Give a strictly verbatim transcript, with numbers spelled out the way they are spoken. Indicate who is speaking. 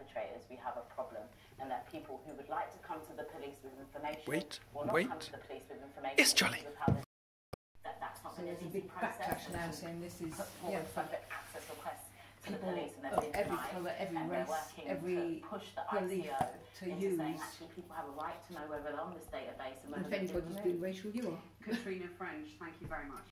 Speaker 1: perpetrators, we have a problem, and that people who would like to come to the police with information
Speaker 2: wait,
Speaker 1: will not
Speaker 2: wait.
Speaker 1: come to the police with information.
Speaker 2: It's Jolly.
Speaker 1: That, that's not
Speaker 3: so there's a big backlash now saying this is
Speaker 1: yeah,
Speaker 3: yeah, for
Speaker 1: access requests to the
Speaker 3: people
Speaker 1: police, and
Speaker 3: of every colour, every race, every
Speaker 1: to push the
Speaker 3: belief
Speaker 1: I C O
Speaker 3: to
Speaker 1: into
Speaker 3: use.
Speaker 1: saying actually people have a right to know whether they're on this database and whether
Speaker 3: If anybody's been racial, you are.
Speaker 4: Katrina French, thank you very much.